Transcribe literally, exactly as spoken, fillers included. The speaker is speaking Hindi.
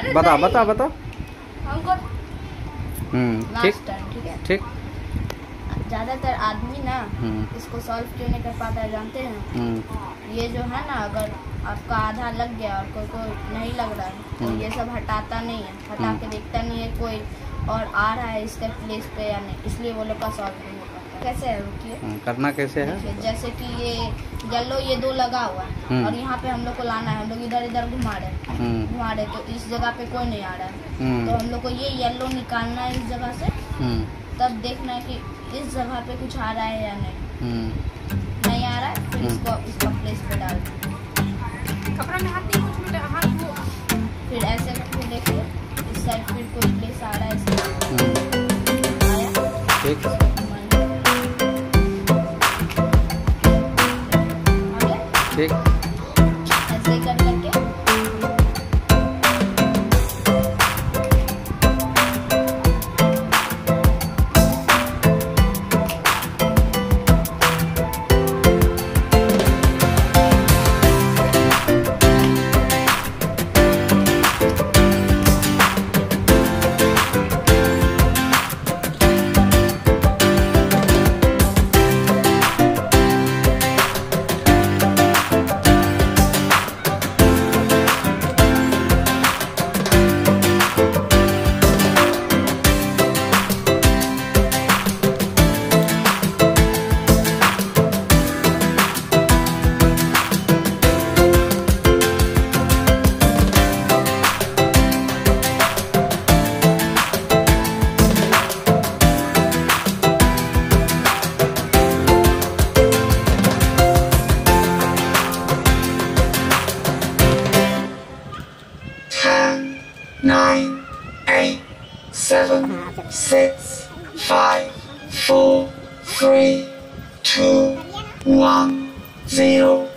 बता बता बता। हमको हम्म ठीक ठीक है ठीक। ज़्यादातर आदमी ना इसको सॉल्व क्यों नहीं कर पाता है जानते हैं? ये जो है ना, अगर आपका आधा लग गया और कोई कोई नहीं लग रहा है तो ये सब हटाता नहीं है, हटा के देखता नहीं है कोई और आ रहा है इसके प्लेस पे या नहीं, इसलिए वो लोग का सॉल्व नहीं हो पाता। कैसे है रुकिए, करना कैसे है? जैसे कि ये येलो ये दो लगा हुआ है और यहाँ पे हम लोग को लाना है, हम लोग इधर इधर घुमा रहे घुमा रहे तो इस जगह पे कोई नहीं आ रहा है, तो हम लोग को ये येलो निकालना है इस जगह से, तब देखना है कि इस जगह पे कुछ आ रहा है या नहीं। नहीं आ रहा है फिर इसको इसका प्लेस पे डाल कपड़ा में हाथ नहीं हाथ वो फिर ऐसे करके देखिए इस साइड फिर कोई प्लेस आ रहा है आया ठीक ठीक ऐसे ही कर करके Nine, eight, seven, six, five, four, three, two, one, zero.